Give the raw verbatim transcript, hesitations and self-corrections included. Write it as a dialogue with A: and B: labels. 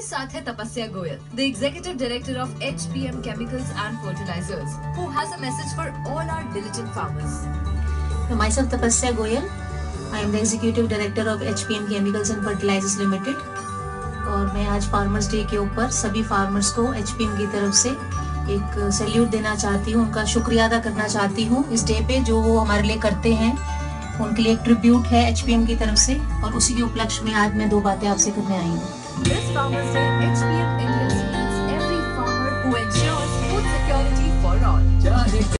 A: मेरे साथ है Tapasya Goyal, the executive director of H P M chemicals and fertilisers, who has a message for all our diligent farmers.
B: Myself Tapasya Goyal. I am the executive director of H P M Chemicals and Fertilizers Limited. और मैं आज farmers day के ऊपर सभी farmers को H P M की तरफ से एक सैल्यूट देना चाहती हूँ, उनका शुक्रिया अदा करना चाहती हूँ इस डे पे जो वो हमारे लिए करते हैं। उनके लिए एक ट्रिब्यूट है एच पी एम की तरफ से और उसी के उपलक्ष्य में आज मैं दो बातें आपसे करने आई हूँ।
A: This Farmers Day, H P M India salutes every farmer who ensures food security for all.